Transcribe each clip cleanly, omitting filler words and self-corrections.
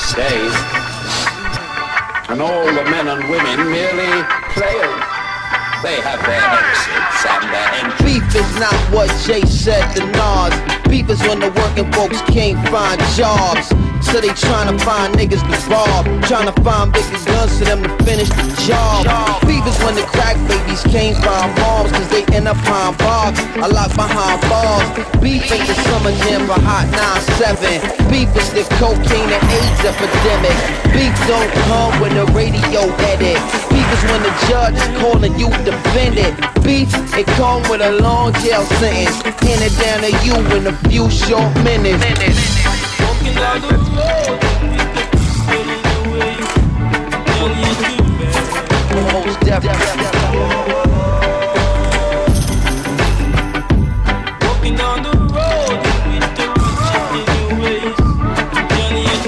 days. And all the men and women merely players. They have their exits and their entries. Beef is not what Jay said to Nas. Beef is when the working folks can't find jobs. So they tryna find niggas to rob, tryna find bigger guns for them to finish the job. Beef is when the crack babies can't find moms, cause they end up behind bars, I lock behind bars. Beef ain't the summer jam for Hot 97. Beef is the cocaine and AIDS epidemic. Beef don't come with a radio edit. Beef is when the judge is calling you defendant. Beef, it come with a long jail sentence, handed down to you in a few short minutes. Walking down the road, Most definitely. walking down the road with the riches in your ways. Johnny and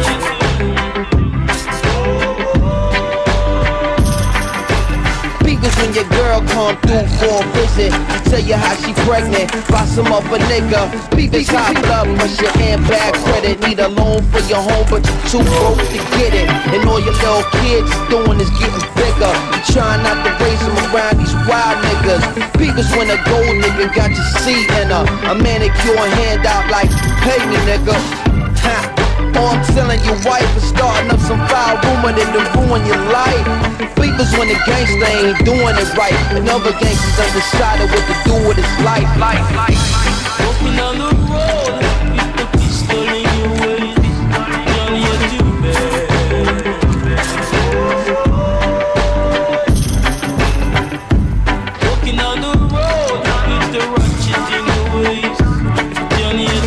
Beef is when your girl come through for a visit, tell you how she pregnant, buy some up a nigga. Beef is high blood pressure and bad credit. Need a loan for your home, but you're too broke to get it. And all your little kids doing is getting bigger. You trying not to raise them around these wild niggas. Beef is when a gold nigga got your seat in a manicure handout like, pay me nigga. Ha. Or I'm telling your wife is starting up some foul rumor that to ruin your life. Beef is when the gangster ain't doing it right, and other gangsters done decided what to do with his life. walking down the road with the pistol in your waist. Johnny and walking down the road with the ratchet in your waist. Johnny and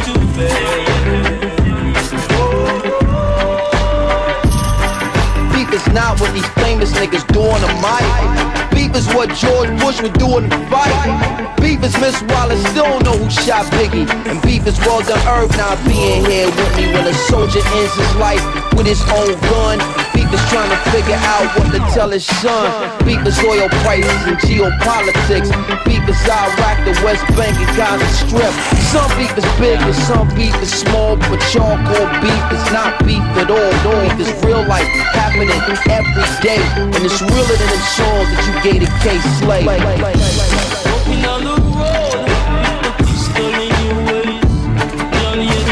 Beef is not what these famous niggas do on the mic. Beef is what George Bush would do in the fight. Beef is Miss Wallace still don't know who shot Biggie. And beef is Well Done Herb not being here with me when a soldier ends his life with his own gun. Beef is trying to figure out what to tell his son. Beef is oil prices and geopolitics. Beef is Iraq, the West Bank, and Gaza Strip. Some beef is big and some beef is small, but charcoal beef is not beef at all. Beef is real life happening every day, and it's realer than the songs that you gave to K-Slay. walking down the road with the pistol in your waist. Johnny and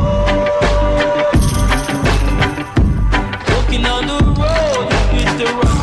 walking down the road with the